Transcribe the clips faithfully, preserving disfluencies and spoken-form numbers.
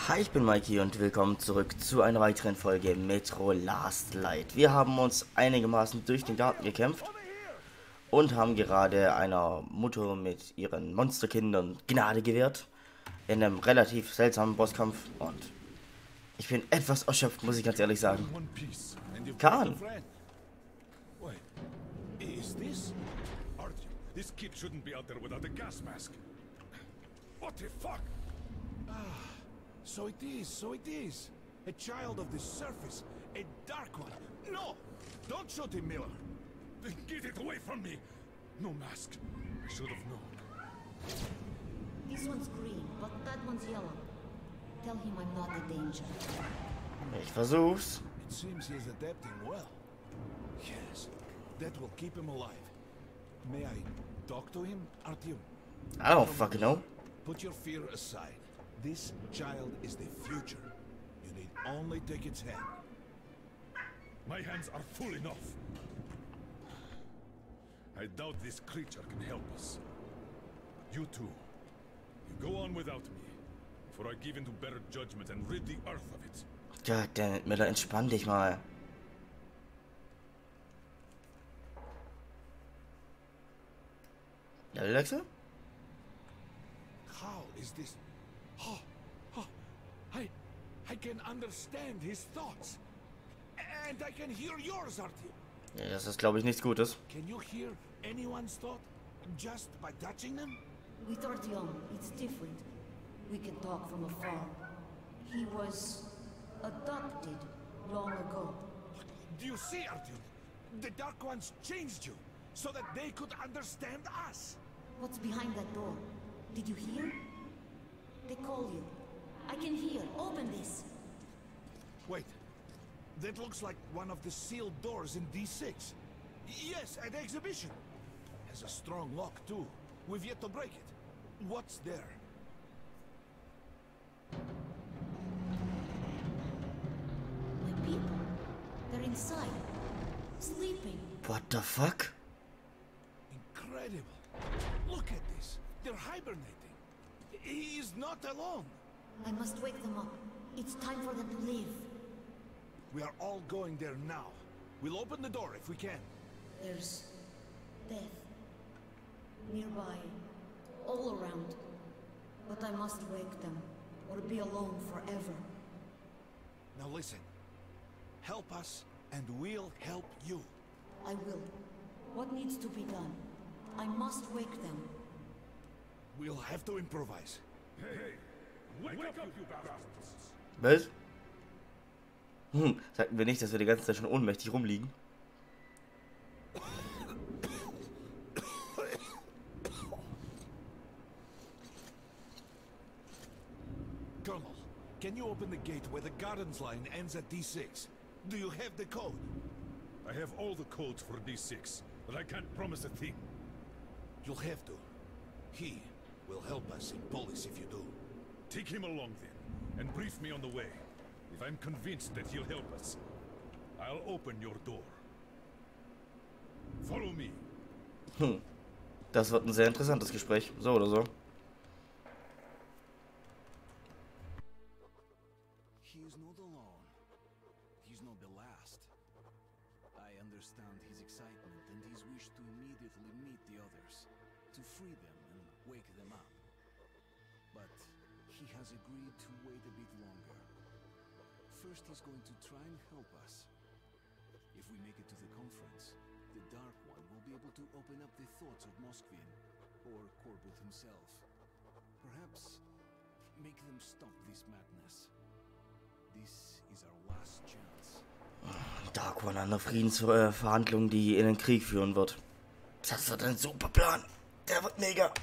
Hi, ich bin Mikey und willkommen zurück zu einer weiteren Folge Metro Last Light. Wir haben uns einigermaßen durch den Garten gekämpft und haben gerade einer Mutter mit ihren Monsterkindern Gnade gewährt in einem relativ seltsamen Bosskampf und ich bin etwas erschöpft, muss ich ganz ehrlich sagen. Khan! This kid shouldn't be out there without a gas mask. What the fuck? Ah, so it is, so it is. A child of the surface, a dark one. No! Don't shoot him, Miller. Then get it away from me. No mask. I should have known. This one's green, but that one's yellow. Tell him I'm not a danger. Ich versuch's. It seems he's adapting well. Yes, that will keep him alive. May I talk to him, Artyom? I don't fucking know. Put your fear aside. This child is the future. You need only take its hand. My hands are full enough. I doubt this creature can help us. You two, you go on without me, before I give in to better judgment and rid the earth of it. Goddammit, Miller, entspann dich mal. Levelwechsel? How is this? Oh, oh, I, I can understand his thoughts, and I can hear yours, Artyom. Ja, das ist, glaube ich, nichts Gutes. Can you hear anyone's thought just by touching them? With Artyom, it's different. We can talk from afar. He was adopted long ago. Do you see, Artyom? The Dark Ones changed you so that they could understand us. What's behind that door? Did you hear? They call you. I can hear. Open this. Wait. That looks like one of the sealed doors in D six. Yes, at the exhibition. Has a strong lock, too. We've yet to break it. What's there? My people. They're inside. Sleeping. What the fuck? Incredible. Look at this. They're hibernating. He is not alone. I must wake them up. It's time for them to leave. We are all going there now. We'll open the door if we can. There's death nearby, all around. But I must wake them, or be alone forever. Now listen. Help us, and we'll help you. I will. What needs to be done? I must wake them. We'll have to improvise. Hey, hey, wake, wake up, you bastards! Was? Hm, sagten wir nicht, dass wir die ganze Zeit schon ohnmächtig rumliegen? Colonel, can you open the gate where the Gardens line ends at D six? Do you have the code? I have all the codes for D six, but I can't promise a thing. You'll have to. He will help us in Polis if you do. Take him along then, and brief me on the way. If I'm convinced that he'll help us, I'll open your door. Follow me. Hm. Das wird ein sehr interessantes Gespräch. So oder so. He's not alone. He's not the last. I understand his excitement and his wish to immediately meet the others, to free them and wake them up. But he has agreed to wait a bit longer. First, he's going to try and help us. If we make it to the conference, the Dark One will be able to open up the thoughts of Moskvin, or Korbut himself. Perhaps make them stop this madness. This is our last chance. Dark One an der Friedensverhandlung, die in den Krieg führen wird. Das wird ein super Plan. Der wird mega.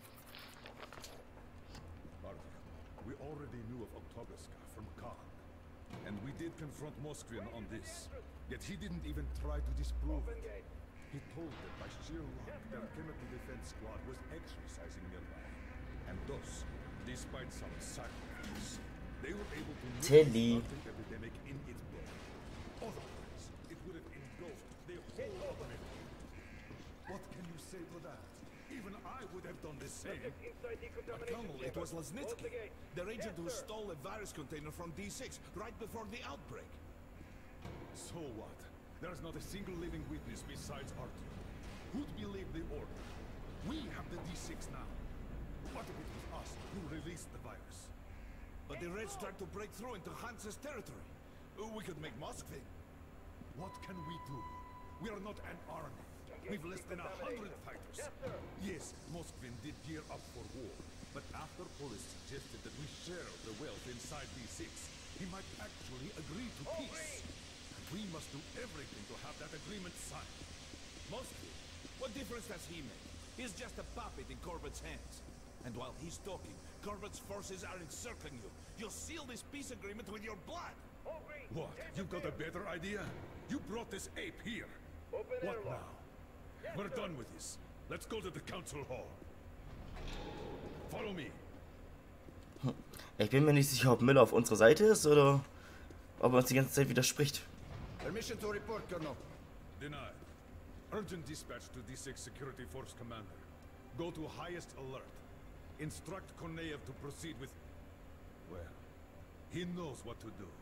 We already knew of Oktoberska from Khan, and we did confront Moskvin on this, yet he didn't even try to disprove it. He told that by sheer luck their chemical defense squad was exercising nearby, and thus, despite some sacrifice, they were able to Teddy. start the epidemic in its blood. Otherwise, it would have engulfed the whole of America. What can you say to that? Even I would have done the same. But Colonel, it was Lesnitsky, the agent who stole a virus container from D six right before the outbreak. So what? There's not a single living witness besides Artyom. Who'd believe the order? We have the D six now. What if it was us who released the virus? But the Reds tried to break through into Hansa's territory. We could make Moskva. What can we do? We are not an army. We've less than a hundred fighters. Yes, Moskvin did gear up for war. But after Polis suggested that we share the wealth inside D six, he might actually agree to peace. And we must do everything to have that agreement signed. Moskva? What difference does he make? He's just a puppet in Corbett's hands. And while he's talking, Corbett's forces are encircling you. You'll seal this peace agreement with your blood. What? You've got a better idea? You brought this ape here. What now? We're done with this. Let's go to the council hall. Follow me. Ich bin mir nicht sicher, ob Miller auf unserer Seite ist oder ob er uns die ganze Zeit widerspricht. Permission to report, Colonel. Denied. Urgent dispatch to D six Security Force Commander. Go to highest alert. Instruct Koneyev to proceed with... Well, he knows what to do.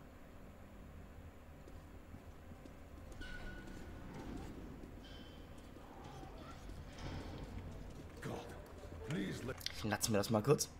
Ich natze mir das mal kurz.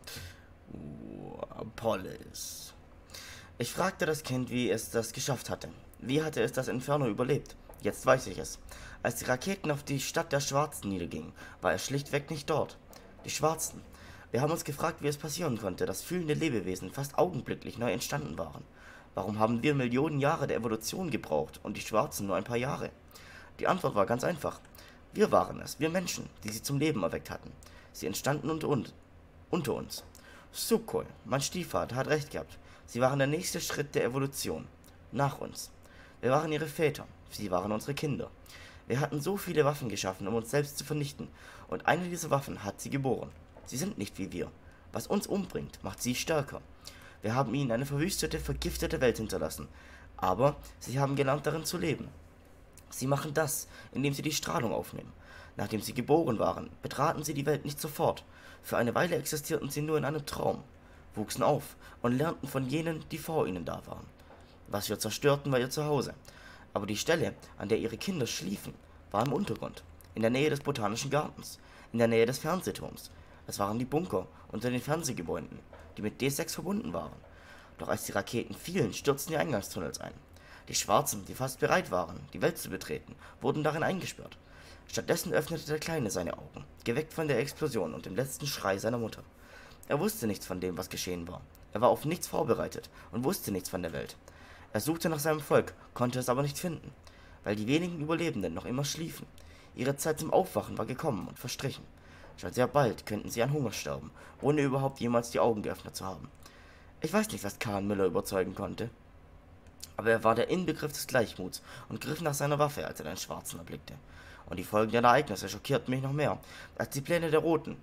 Uh, Polis. Ich fragte das Kind, wie es das geschafft hatte. Wie hatte es das Inferno überlebt? Jetzt weiß ich es. Als die Raketen auf die Stadt der Schwarzen niedergingen, war er schlichtweg nicht dort. Die Schwarzen. Wir haben uns gefragt, wie es passieren konnte, dass fühlende Lebewesen fast augenblicklich neu entstanden waren. Warum haben wir Millionen Jahre der Evolution gebraucht und die Schwarzen nur ein paar Jahre? Die Antwort war ganz einfach. Wir waren es, wir Menschen, die sie zum Leben erweckt hatten. Sie entstanden unter, uns, unter uns. Sukhoi, mein Stiefvater, hat recht gehabt. Sie waren der nächste Schritt der Evolution. Nach uns. Wir waren ihre Väter. Sie waren unsere Kinder. Wir hatten so viele Waffen geschaffen, um uns selbst zu vernichten. Und eine dieser Waffen hat sie geboren. Sie sind nicht wie wir. Was uns umbringt, macht sie stärker. Wir haben ihnen eine verwüstete, vergiftete Welt hinterlassen. Aber sie haben gelernt, darin zu leben. Sie machen das, indem sie die Strahlung aufnehmen. Nachdem sie geboren waren, betraten sie die Welt nicht sofort. Für eine Weile existierten sie nur in einem Traum, wuchsen auf und lernten von jenen, die vor ihnen da waren. Was wir zerstörten, war ihr Zuhause. Aber die Stelle, an der ihre Kinder schliefen, war im Untergrund, in der Nähe des Botanischen Gartens, in der Nähe des Fernsehturms. Es waren die Bunker unter den Fernsehgebäuden, die mit D sechs verbunden waren. Doch als die Raketen fielen, stürzten die Eingangstunnels ein. Die Schwarzen, die fast bereit waren, die Welt zu betreten, wurden darin eingesperrt. Stattdessen öffnete der Kleine seine Augen, geweckt von der Explosion und dem letzten Schrei seiner Mutter. Er wusste nichts von dem, was geschehen war. Er war auf nichts vorbereitet und wusste nichts von der Welt. Er suchte nach seinem Volk, konnte es aber nicht finden, weil die wenigen Überlebenden noch immer schliefen. Ihre Zeit zum Aufwachen war gekommen und verstrichen. Schon sehr bald könnten sie an Hunger sterben, ohne überhaupt jemals die Augen geöffnet zu haben. Ich weiß nicht, was Khan Miller überzeugen konnte, aber er war der Inbegriff des Gleichmuts und griff nach seiner Waffe, als er den Schwarzen erblickte. Und die folgenden Ereignisse schockierten mich noch mehr, als die Pläne der Roten.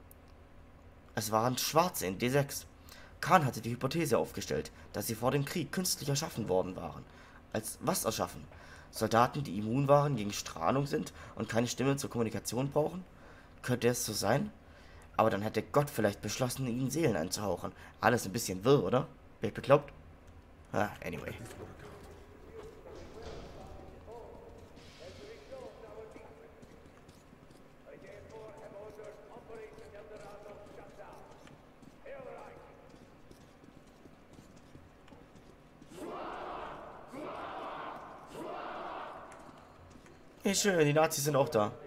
Es waren Schwarze in D sechs. Khan hatte die Hypothese aufgestellt, dass sie vor dem Krieg künstlich erschaffen worden waren. Als was erschaffen? Soldaten, die immun waren gegen Strahlung sind und keine Stimme zur Kommunikation brauchen? Könnte es so sein? Aber dann hätte Gott vielleicht beschlossen, ihnen Seelen einzuhauchen. Alles ein bisschen wirr, oder? Bin ich bekloppt? Ah, anyway. Hey, schön, die Nazis sind auch da.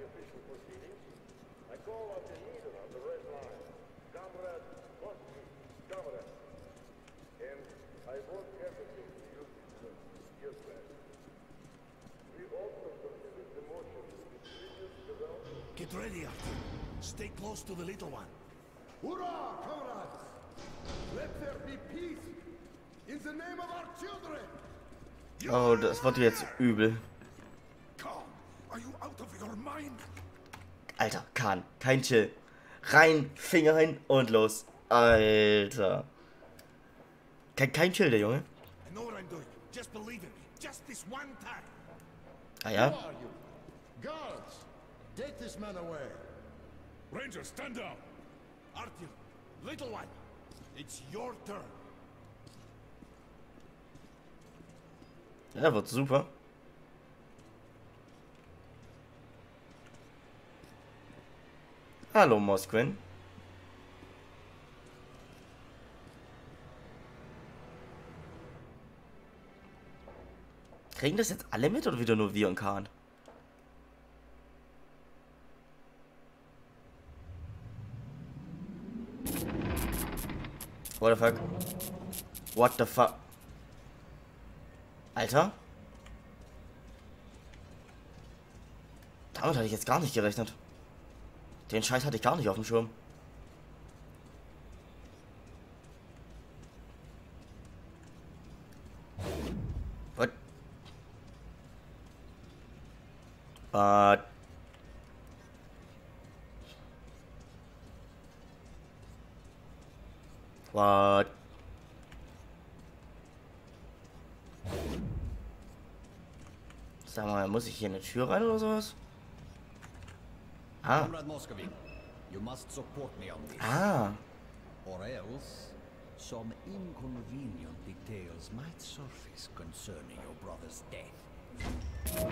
Get ready, Artyom. Stay close to the little one. Hurrah, comrades! Let there be peace in the name of our children! Oh, das wird jetzt übel. Are you out of your mind? Alter, Khan, kein Chill. Rein, Finger hin und los. Alter. Kein, kein Chill, der Junge. I know what I'm doing. Just believe in me. Just this one time. Ah ja? Who are you? Guards! Take this man away. Ranger, stand down! Artyom, little one, it's your turn. Ja, wird super. Hallo, Moskvin. Kriegen das jetzt alle mit oder wieder nur wir und Khan? What the fuck? What the fuck? Alter? Damit hatte ich jetzt gar nicht gerechnet. Den Scheiß hatte ich gar nicht auf dem Schirm. What? What? What? Sag mal, muss ich hier in eine Tür rein oder sowas? Ah. Comrade Moscovy, you must support me on this. Ah. Or else, some inconvenient details might surface concerning your brother's death.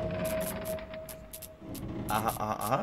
Aha, aha, aha.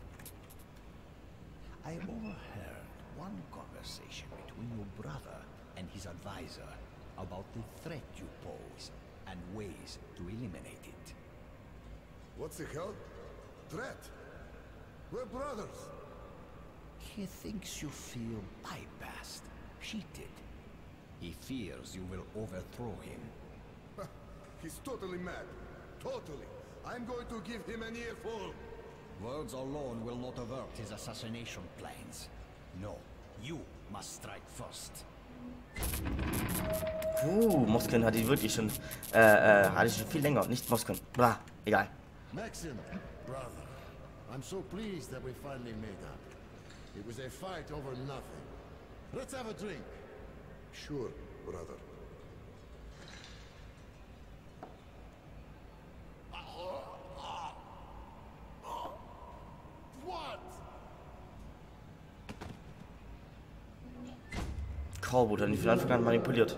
I overheard one conversation between your brother and his advisor about the threat you pose and ways to eliminate it. What the hell? Threat? We're brothers. He thinks you feel bypassed, cheated. He fears you will overthrow him. He's totally mad. Totally. I'm going to give him an earful. Words alone will not avert his assassination plans. No, you must strike first. Uh, Moskvin hat ihn wirklich schon, äh, äh, hatte ich schon viel länger. Nicht Moskvin. Blah, egal. Maxim, brother, I'm so pleased that we finally made up. It was a fight over nothing. Let's have a drink. Sure, brother. What? Corwood hat ihn von Anfang an manipuliert.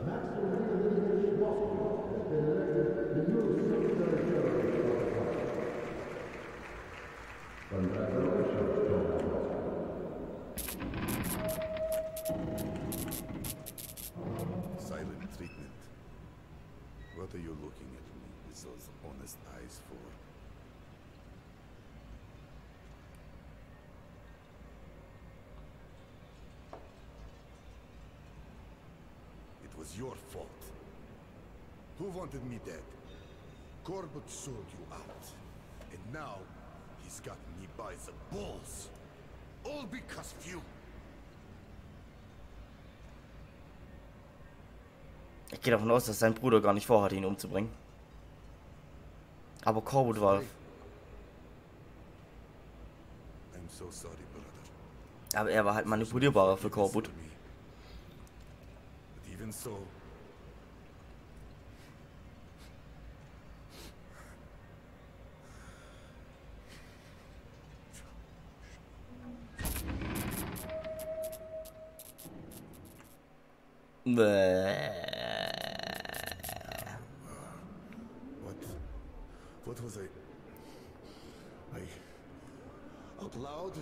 Silent treatment. What are you looking at me with those honest eyes for? It was your fault. Who wanted me dead? Corbett sold you out. And now, he's got me by the balls. All because of you. Ich gehe davon aus, dass sein Bruder gar nicht vorhatte, ihn umzubringen. Aber Corwood war... I'm so sorry, brother. Aber er war halt manipulierbarer für Corwood. But even so, what? What was I? I out loud?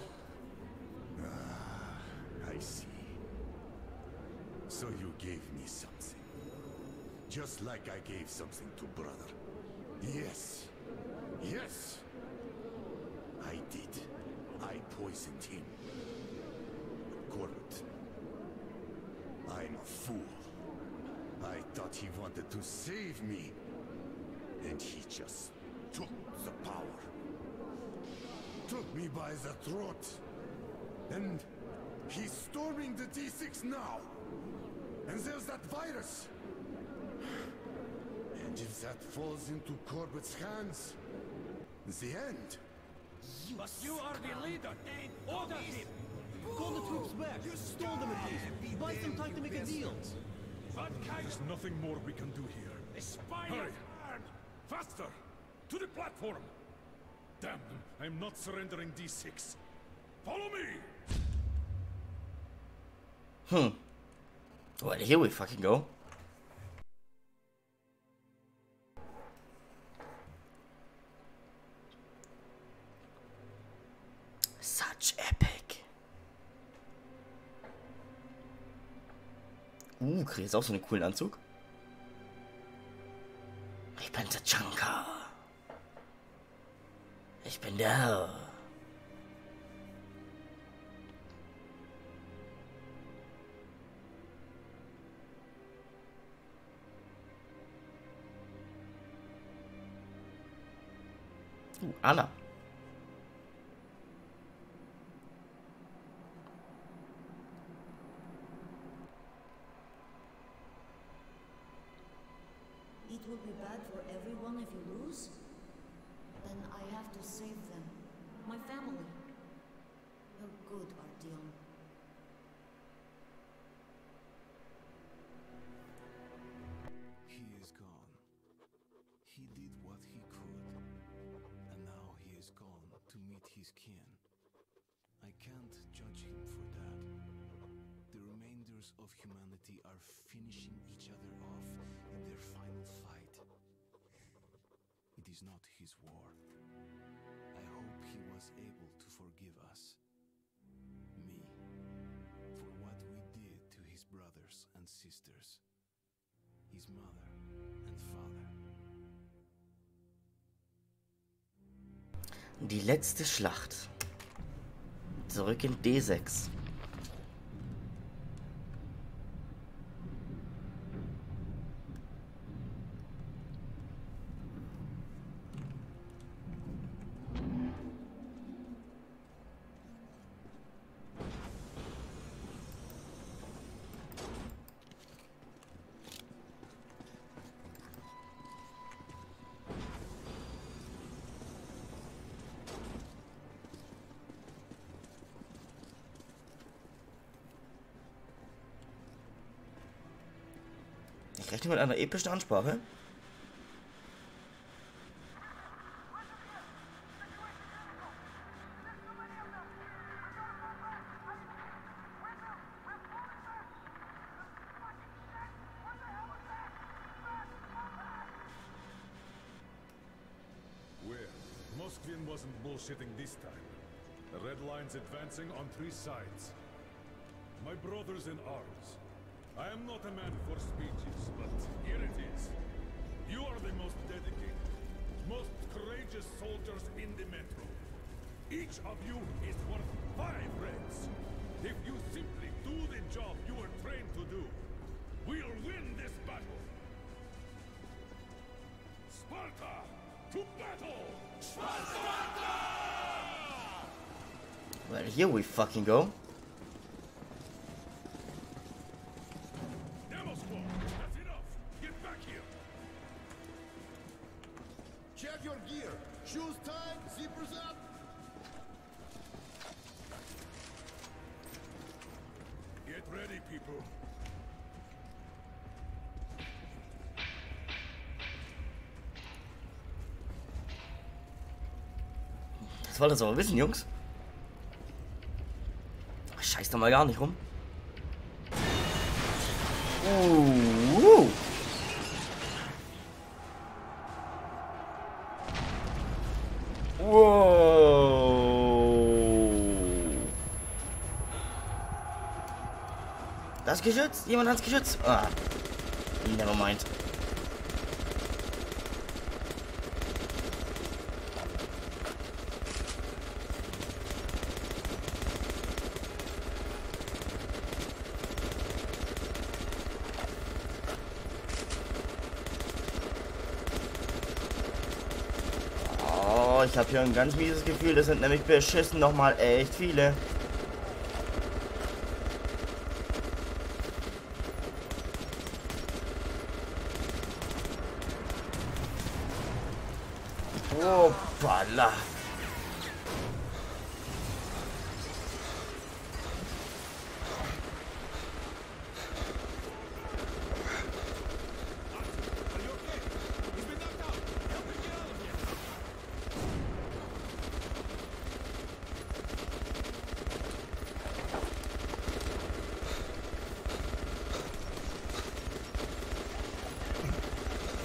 Ah, I see. So you gave me something, just like I gave something to brother. Yes, yes, I did. I poisoned him. Corbett. I'm a fool. I thought he wanted to save me. And he just took the power. Took me by the throat. And he's storming the D six now. And there's that virus. And if that falls into Corbett's hands, it's the end. But you are the leader. Order him. Call the troops back. Stall them at least. Buy some time to make a deal. There's nothing more we can do here. Hurry! Faster! To the platform! Damn them! I'm not surrendering D six. Follow me! Hmm. Well, here we fucking go. Such epic. Uh, krieg jetzt auch so einen coolen Anzug. Ich bin Tachanka. Ich bin der Herr. Uh, Anna. It will be bad for everyone if you lose. Then I have to save them. My family. You're good, Artyom. He is gone. He did what he could. And now he is gone to meet his kin. I can't judge him for that. The remainders of humanity are finishing each other off in their final fight. It is not his war. I hope he was able to forgive us. Me. For what we did to his brothers and sisters. His mother and father. Die letzte Schlacht. Zurück in D sechs. Ich rechne mit einer epischen Ansprache. Well, Moskvin wasn't bullshitting this time. The Red Line's advancing on three sides. My brothers in arms. I am not a man for speeches, but here it is. You are the most dedicated, most courageous soldiers in the Metro. Each of you is worth five reds. If you simply do the job you were trained to do, we'll win this battle. Sparta, to battle! Sparta! Well, here we fucking go. Check your gear. Shoes tied, zippers up. Get ready, people. Das wollt ihr aber wissen, Jungs. Scheiß da mal gar nicht rum. Uh, uh. Wow. Das Geschütz? Jemand hat's Geschütz? Ah. Never mind. Ich habe hier ein ganz mieses Gefühl, das sind nämlich beschissen nochmal echt viele. Hoppala.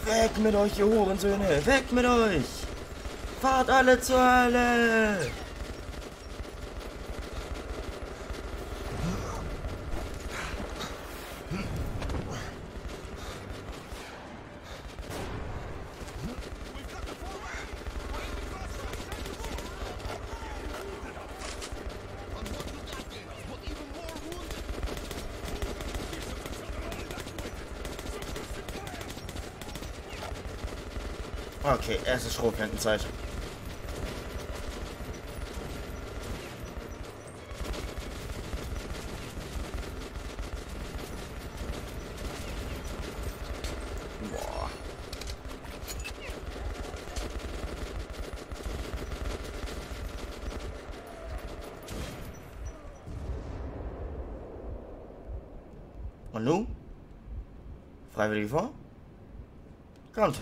Weg mit euch, ihr Hurensöhne! Weg mit euch! Fahrt alle zur Hölle! Okay, es ist Schrotflintenzeit. Boah. Und nun? Freiwillig vor? Kommt.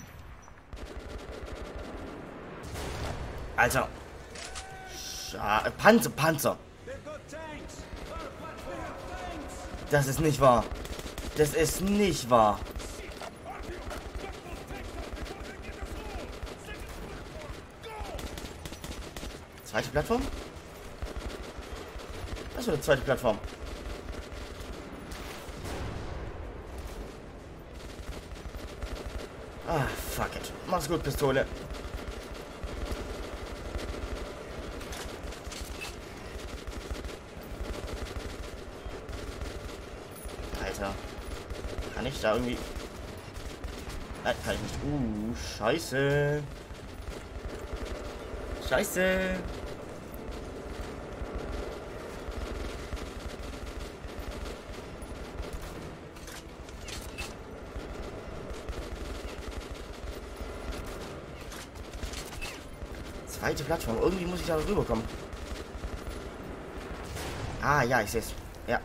Alter. Scha Panzer, Panzer. Das ist nicht wahr. Das ist nicht wahr. Zweite Plattform? Was für eine zweite Plattform? Ah, fuck it. Mach's gut, Pistole. Kann ich da irgendwie... Nein, kann ich nicht. Uh, scheiße. Scheiße. Zweite Plattform. Irgendwie muss ich da rüberkommen. Ah, ja, ich sehe es. Ja.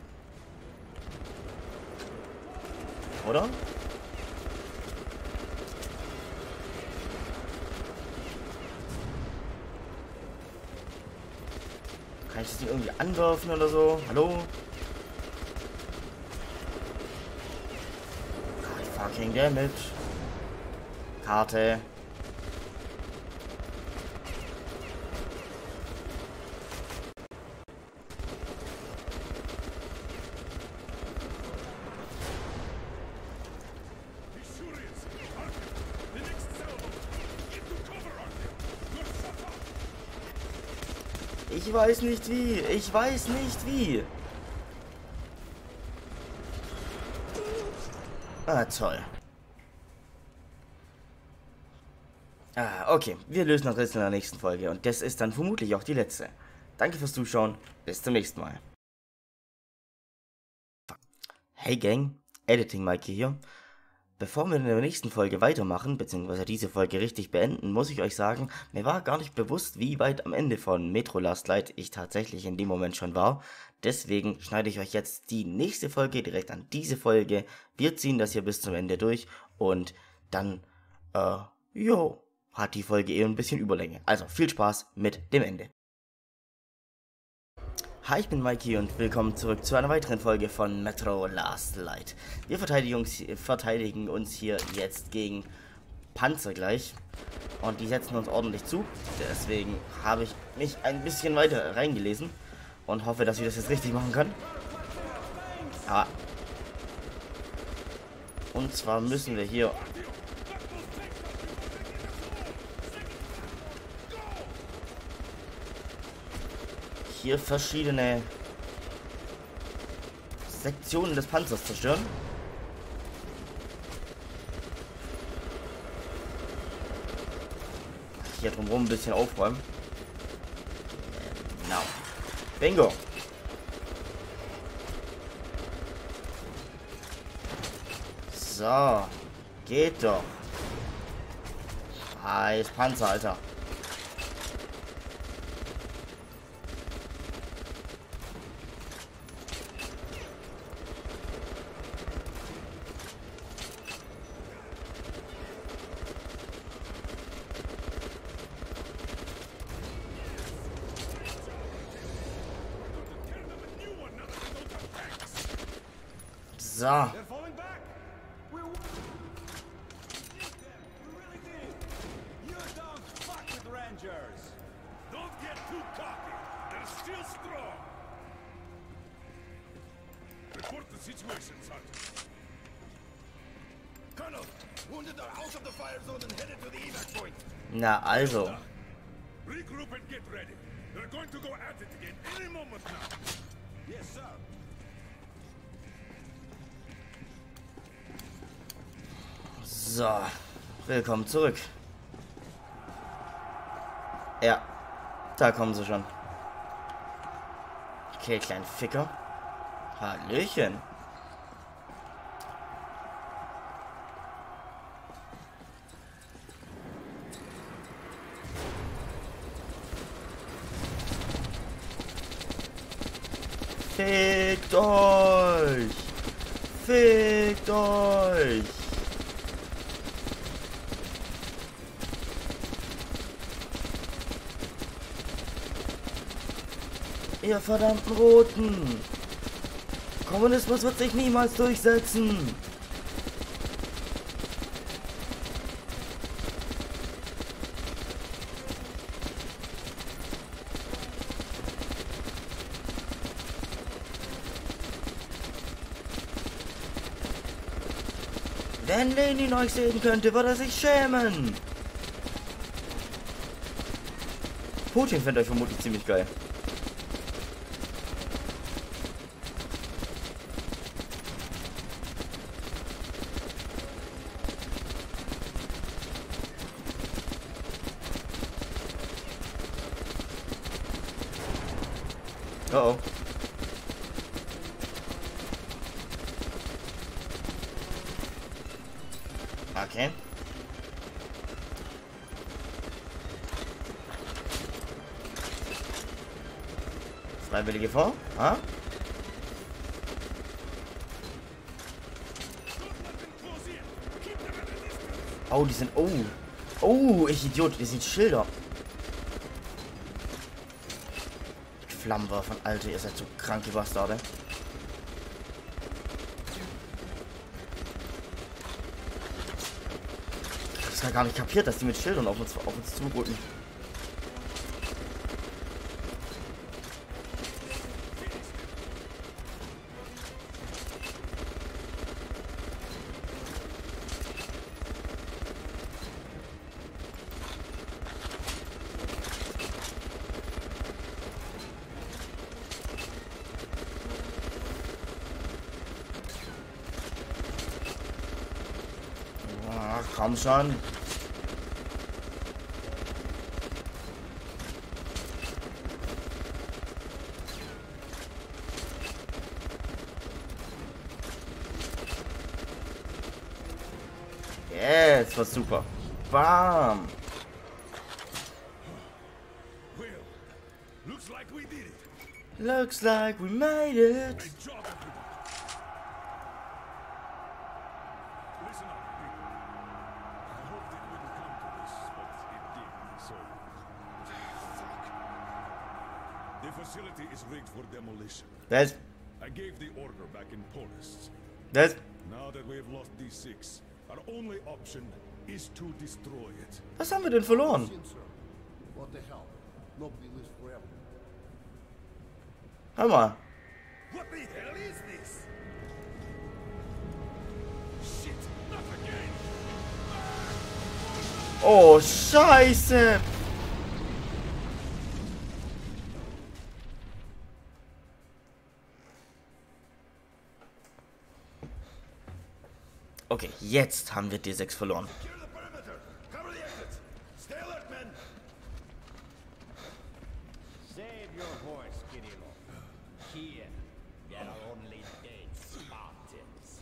Oder? Kann ich das nicht irgendwie anwerfen oder so? Hallo? God fucking damn it. Karte. Ich weiß nicht wie. Ich weiß nicht wie. Ah, toll. Ah, okay. Wir lösen das Rätsel in der nächsten Folge. Und das ist dann vermutlich auch die letzte. Danke fürs Zuschauen. Bis zum nächsten Mal. Hey Gang. Editing Mikey hier. Bevor wir in der nächsten Folge weitermachen, beziehungsweise diese Folge richtig beenden, muss ich euch sagen, mir war gar nicht bewusst, wie weit am Ende von Metro Last Light ich tatsächlich in dem Moment schon war. Deswegen schneide ich euch jetzt die nächste Folge direkt an diese Folge. Wir ziehen das hier bis zum Ende durch und dann, äh, jo, hat die Folge eher ein bisschen Überlänge. Also viel Spaß mit dem Ende. Hi, ich bin Mikey und willkommen zurück zu einer weiteren Folge von Metro Last Light. Wir verteidigen uns, verteidigen uns hier jetzt gegen Panzer gleich und die setzen uns ordentlich zu. Deswegen habe ich mich ein bisschen weiter reingelesen und hoffe, dass ich das jetzt richtig machen kann. Ja. Und zwar müssen wir hier... hier verschiedene Sektionen des Panzers zerstören. Hier drumherum ein bisschen aufräumen. Genau. Bingo. So. Geht doch. Scheiß Panzer, Alter. So. situation, Sergeant? Colonel, wounded are out of the fire zone and headed to the evac point. Na also. Regroup and get ready. They're going to go at it again any moment now. Yes, sir. So, willkommen zurück. Ja, da kommen sie schon. Okay, kleinen Ficker. Hallöchen. Fickt euch! Fickt euch! Ihr verdammten Roten! Kommunismus wird sich niemals durchsetzen! Wenn Lenin euch sehen könnte, würde er sich schämen! Putin findet euch vermutlich ziemlich geil. Oh oh. Okay. Freiwillige vor? Ha? Oh, die sind... Oh. Oh, ich Idiot. Die sind Schilder. Flammenwaffen, Alter. Ihr seid so kranke Bastarde. Ich habe gar nicht kapiert, dass die mit Schildern auf uns, auf uns zurücken. Ach, komm schon. Jetzt war super. Bam. Well, looks like we did it. Looks like we made it. Great job, everybody. Listen up, people. I hoped it wouldn't come to this, but it did, so... Fuck. The facility is rigged for demolition. Das, I gave the order back in Polis. das. Now that we've lost D six, our only option is to destroy it. Was haben wir denn verloren? Sir, what the hell? Nobody lives forever. Hör mal. What the hell is this? Shit, not again! Oh, Scheiße. Okay, jetzt haben wir D sechs verloren. Secure the perimeter. Cover the exits. Stay alert, men. Save your voice, Kirillov. Here, there are only dead Spartans.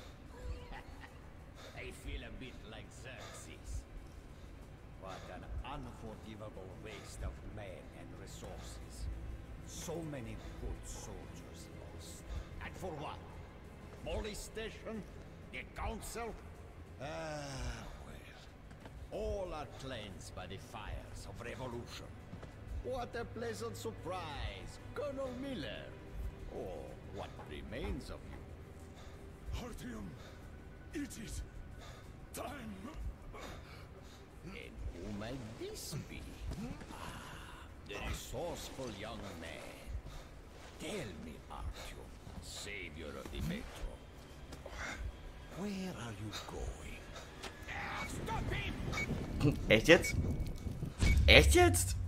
I feel a bit like Xerxes. What an unforgivable waste of men and resources. So many good soldiers lost. And for what? Molestation? The council? Ah, well. All are cleansed by the fires of revolution. What a pleasant surprise, Colonel Miller. Or what remains of you. Artyom, it is time. And who might this be? Ah, the resourceful young man. Tell me, Artyom, savior of the Metro, Where are you going? Stop him! Echt jetzt? Echt jetzt?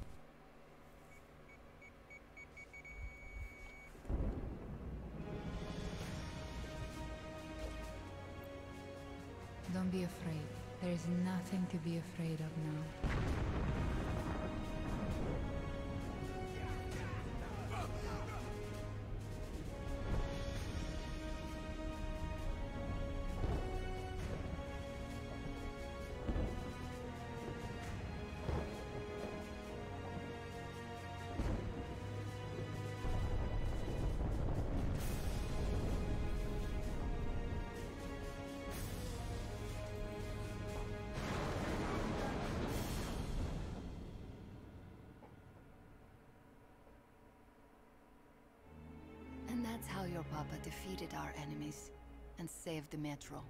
Don't be afraid. There is nothing to be afraid of now. And that's how your papa defeated our enemies and saved the metro.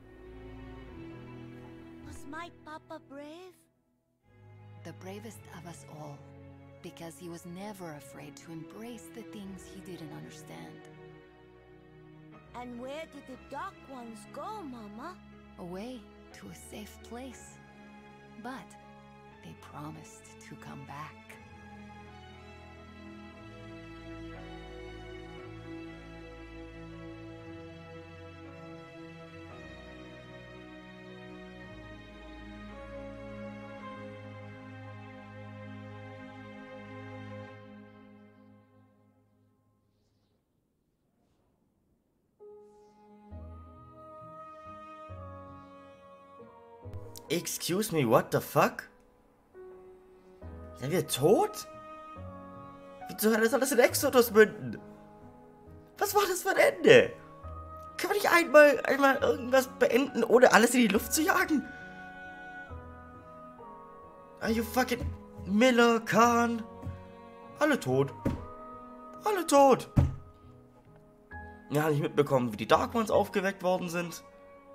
Was my papa brave? The bravest of us all, because he was never afraid to embrace the things he didn't understand. And where did the dark ones go, Mama? Away to a safe place. But they promised to come back. Excuse me, what the fuck? Sind wir tot? Wie zur Hölle soll das in Exodus münden? Was war das für ein Ende? Können wir nicht einmal, einmal irgendwas beenden, ohne alles in die Luft zu jagen? Are you fucking Miller, Khan? Alle tot. Alle tot. Ja, habe ich mitbekommen, wie die Dark Ones aufgeweckt worden sind.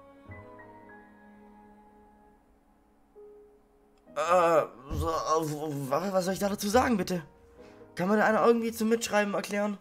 Äh, was soll ich da dazu sagen, bitte? Kann mir da einer irgendwie zum Mitschreiben erklären?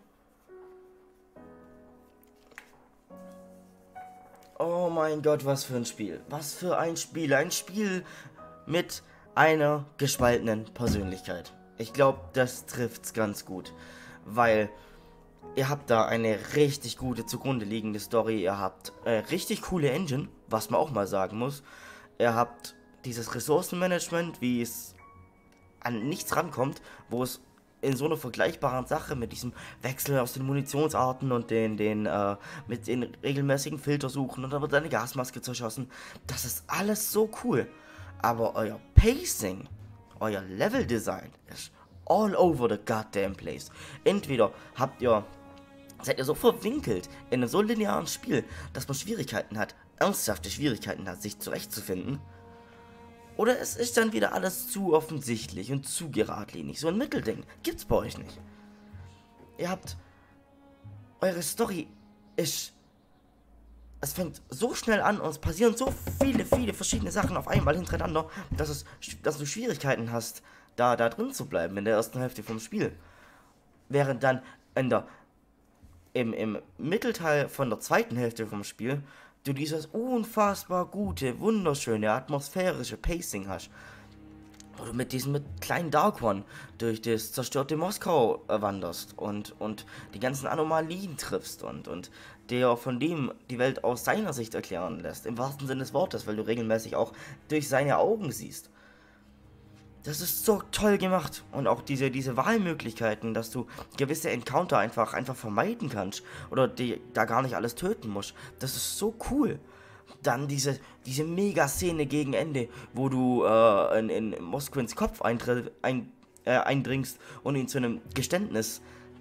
Oh mein Gott, was für ein Spiel. Was für ein Spiel. Ein Spiel mit einer gespaltenen Persönlichkeit. Ich glaube, das trifft's ganz gut. Weil ihr habt da eine richtig gute zugrunde liegende Story. Ihr habt äh, richtig coole Engine, was man auch mal sagen muss. Ihr habt dieses Ressourcenmanagement, wie es an nichts rankommt, wo es in so einer vergleichbaren Sache mit diesem Wechsel aus den Munitionsarten und den, den, äh, mit den regelmäßigen Filtersuchen und dann wird eine Gasmaske zerschossen. Das ist alles so cool. Aber euer Pacing, euer Leveldesign ist all over the goddamn place. Entweder habt ihr, seid ihr so verwinkelt in einem so linearen Spiel, dass man Schwierigkeiten hat, ernsthafte Schwierigkeiten hat, sich zurechtzufinden. Oder es ist dann wieder alles zu offensichtlich und zu geradlinig. So ein Mittelding gibt's bei euch nicht. Ihr habt... Eure Story ist... Es fängt so schnell an und es passieren so viele, viele verschiedene Sachen auf einmal hintereinander, dass, es, dass du Schwierigkeiten hast, da, da drin zu bleiben in der ersten Hälfte vom Spiel. Während dann in der, im, im Mittelteil von der zweiten Hälfte vom Spiel du dieses unfassbar gute, wunderschöne, atmosphärische Pacing hast. Wo du mit diesem mit kleinen Dark One durch das zerstörte Moskau wanderst und, und die ganzen Anomalien triffst und, und der von dem die Welt aus seiner Sicht erklären lässt, im wahrsten Sinne des Wortes, weil du regelmäßig auch durch seine Augen siehst. Das ist so toll gemacht. Und auch diese, diese Wahlmöglichkeiten, dass du gewisse Encounter einfach, einfach vermeiden kannst. Oder die da gar nicht alles töten musst. Das ist so cool. Dann diese, diese Mega-Szene gegen Ende, wo du äh, in, in Mosquins Kopf eintritt, ein, äh, eindringst und ihn zu einem Geständnis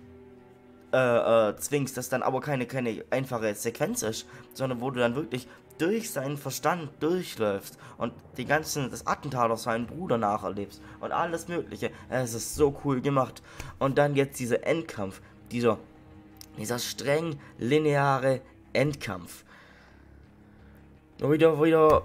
äh, äh, zwingst, das dann aber keine, keine einfache Sequenz ist, sondern wo du dann wirklich durch seinen Verstand durchläufst und die ganzen, das Attentat auf seinen Bruder nacherlebst und alles mögliche. Es ist so cool gemacht. Und dann jetzt dieser Endkampf, dieser, dieser streng lineare Endkampf. Wieder, wieder,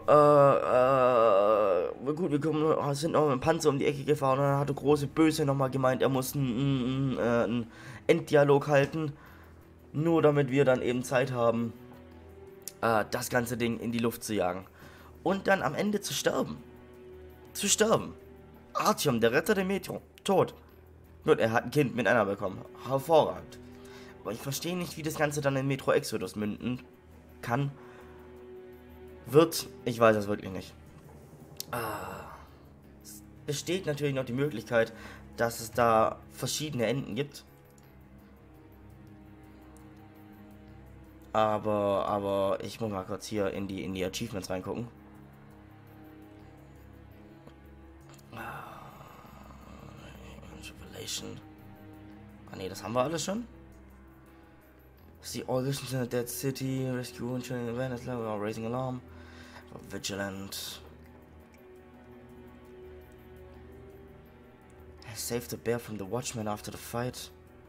äh, äh, gut, wir kommen, sind noch mit dem Panzer um die Ecke gefahren und dann hat der große Böse nochmal gemeint, er muss einen, einen, einen Enddialog halten, nur damit wir dann eben Zeit haben, äh, das ganze Ding in die Luft zu jagen. Und dann am Ende zu sterben. Zu sterben. Artyom, der Retter der Metro, tot. Gut, er hat ein Kind mit Anna bekommen. Hervorragend. Aber ich verstehe nicht, wie das Ganze dann in Metro Exodus münden kann. Wird, ich weiß es wirklich nicht. Ah. Es besteht natürlich noch die Möglichkeit, dass es da verschiedene Enden gibt. Aber, aber ich muss mal kurz hier in die, in die Achievements reingucken. Revelation. Ah ne, das haben wir alles schon. See all visions in a dead city, rescue and chilling awareness level, or raising alarm, vigilant. Save the bear from the watchman after the fight.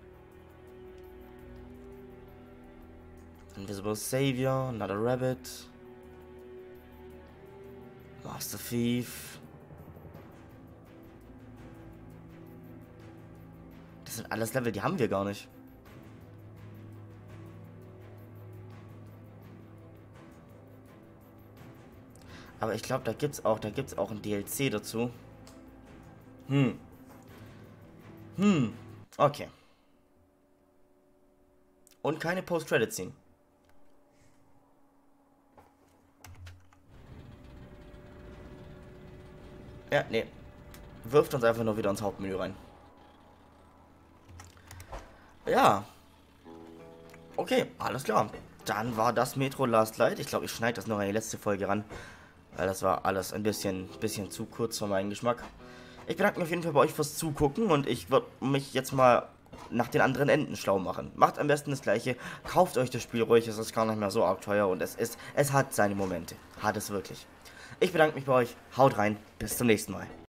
Invisible savior, another rabbit. Master thief. Das sind alles Level, die haben wir gar nicht. Aber ich glaube, da gibt's auch, da gibt's auch ein D L C dazu. Hm. Hm. Okay. Und keine Post-Credit-Scene. Ja, nee. Wirft uns einfach nur wieder ins Hauptmenü rein. Ja. Okay, alles klar. Dann war das Metro Last Light. Ich glaube, ich schneide das noch an die letzte Folge ran. Weil das war alles ein bisschen, bisschen zu kurz für meinen Geschmack. Ich bedanke mich auf jeden Fall bei euch fürs Zugucken. Und ich würde mich jetzt mal nach den anderen Enden schlau machen. Macht am besten das gleiche. Kauft euch das Spiel ruhig. Es ist gar nicht mehr so arg teuer. Und es ist, es hat seine Momente. Hat es wirklich. Ich bedanke mich bei euch. Haut rein. Bis zum nächsten Mal.